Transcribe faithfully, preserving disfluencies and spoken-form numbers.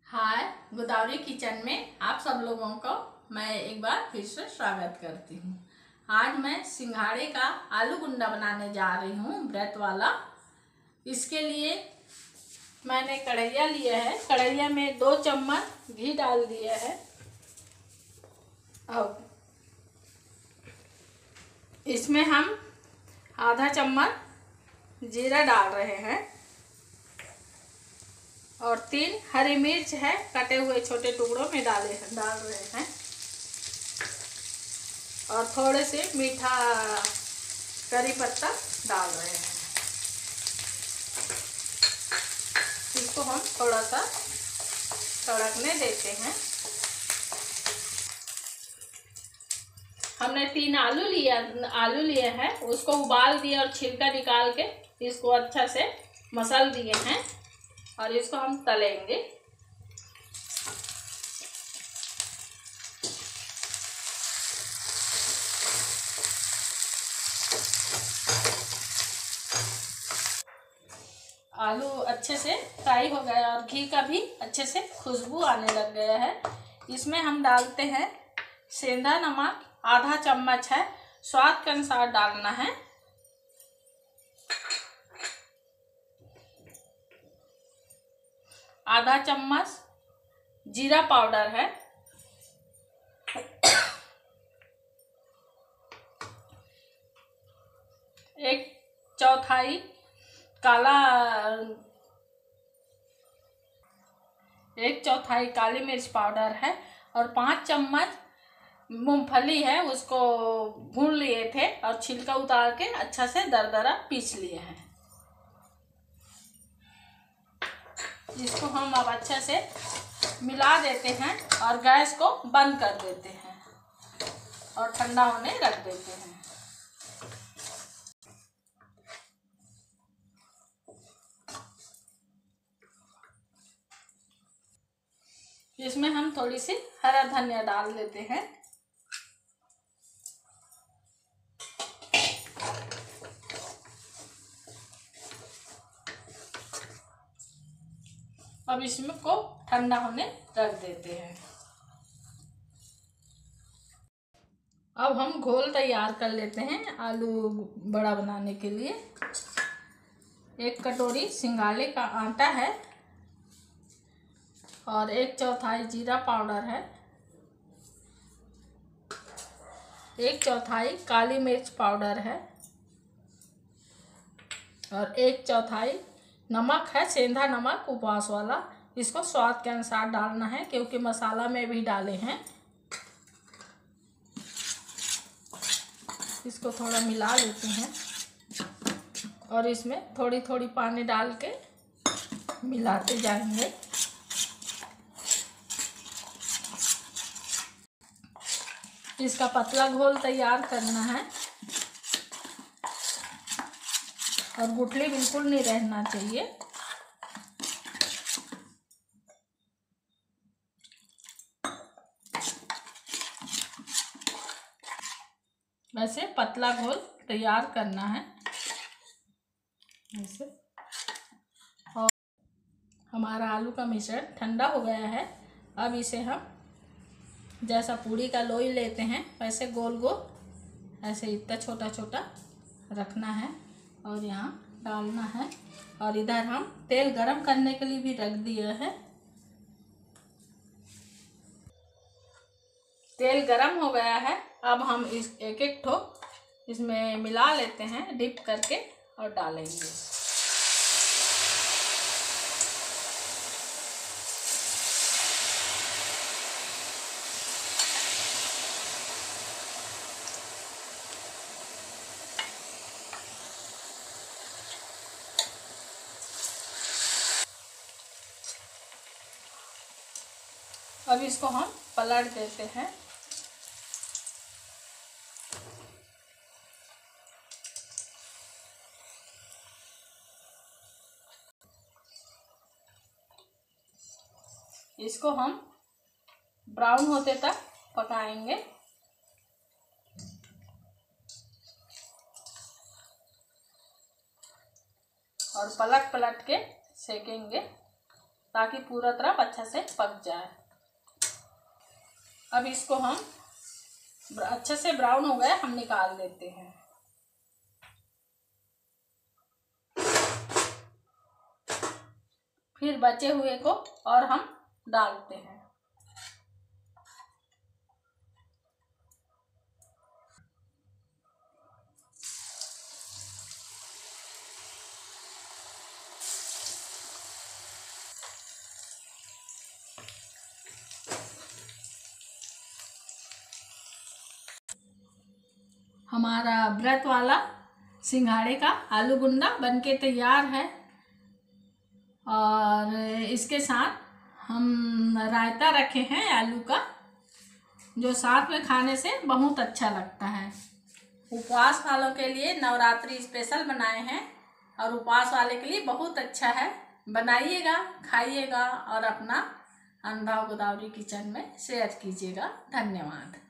हाय, Godavari kitchen में आप सब लोगों को मैं एक बार फिर से स्वागत करती हूँ। आज मैं सिंघाड़े का आलू गुंडा बनाने जा रही हूँ, व्रत वाला। इसके लिए मैंने कढ़ैया लिया है। कढ़ैया में दो चम्मच घी डाल दिया है और इसमें हम आधा चम्मच जीरा डाल रहे हैं और तीन हरी मिर्च है कटे हुए छोटे टुकड़ों में डाले डाल रहे हैं और थोड़े से मीठा करी पत्ता डाल रहे हैं। इसको हम थोड़ा सा तड़कने देते हैं। हमने तीन आलू लिया आलू लिया है, उसको उबाल दिया और छिलका निकाल के इसको अच्छा से मसल दिए हैं और इसको हम तलेंगे। आलू अच्छे से फ्राई हो गया और घी का भी अच्छे से खुशबू आने लग गया है। इसमें हम डालते हैं सेंधा नमक, आधा चम्मच है, स्वाद के अनुसार डालना है। आधा चम्मच जीरा पाउडर है, एक चौथाई काला एक चौथाई काली मिर्च पाउडर है और पाँच चम्मच मूंगफली है, उसको भून लिए थे और छिलका उतार के अच्छा से दरदरा पीस लिए हैं। इसको हम अब अच्छे से मिला देते हैं और गैस को बंद कर देते हैं और ठंडा होने रख देते हैं। इसमें हम थोड़ी सी हरा धनिया डाल देते हैं। अब इसमें को ठंडा होने रख देते हैं। अब हम घोल तैयार कर लेते हैं आलू बड़ा बनाने के लिए। एक कटोरी सिंघाड़े का आटा है और एक चौथाई जीरा पाउडर है, एक चौथाई काली मिर्च पाउडर है और एक चौथाई नमक है, सेंधा नमक उपवास वाला। इसको स्वाद के अनुसार डालना है क्योंकि मसाला में भी डाले हैं। इसको थोड़ा मिला लेते हैं और इसमें थोड़ी थोड़ी पानी डाल के मिलाते जाएंगे। इसका पतला घोल तैयार करना है और गुठली बिल्कुल नहीं रहना चाहिए। वैसे पतला घोल तैयार करना है ऐसे। और हमारा आलू का मिश्रण ठंडा हो गया है। अब इसे हम जैसा पूड़ी का लोई लेते हैं वैसे गोल गोल ऐसे इतना छोटा छोटा रखना है और यहाँ डालना है। और इधर हम तेल गरम करने के लिए भी रख दिया है। तेल गरम हो गया है। अब हम इस एक एक ठो इसमें मिला लेते हैं डिप करके और डालेंगे। अब इसको हम पलट देते हैं। इसको हम ब्राउन होते तक पकाएंगे और पलट पलट के सेकेंगे। ताकि पूरा तरफ अच्छा से पक जाए। अब इसको हम अच्छे से ब्राउन हो गए, हम निकाल लेते हैं। फिर बचे हुए को और हम डालते हैं। हमारा व्रत वाला सिंघाड़े का आलू गुंडा बनके तैयार है। और इसके साथ हम रायता रखे हैं आलू का, जो साथ में खाने से बहुत अच्छा लगता है। उपवास वालों के लिए नवरात्रि स्पेशल बनाए हैं और उपवास वाले के लिए बहुत अच्छा है। बनाइएगा, खाइएगा और अपना अनुभव गोदावरी किचन में शेयर कीजिएगा। धन्यवाद।